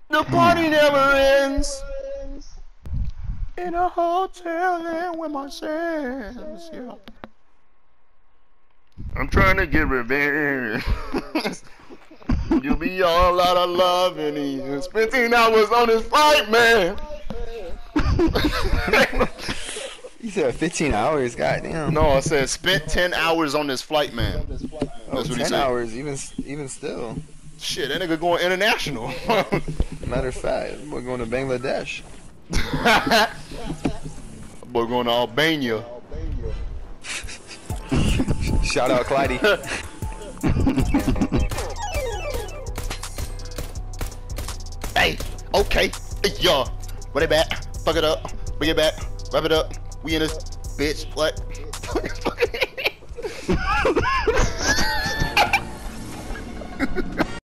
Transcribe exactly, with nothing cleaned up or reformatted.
The party never ends. In a hotel and with my friends, yeah. I'm trying to get revenge. You'll be all out of love and he spent fifteen hours on his flight, man. You said fifteen hours, goddamn. No, I said spent ten hours on this flight, man. Oh, That's what he ten said. hours, even even still. Shit, that nigga going international. Matter of fact, we're going to Bangladesh. Boy going to Albania. Shout out Clyde. Hey, okay, hey, y'all. Run it back, fuck it up, bring it back, wrap it up. We in this bitch. What?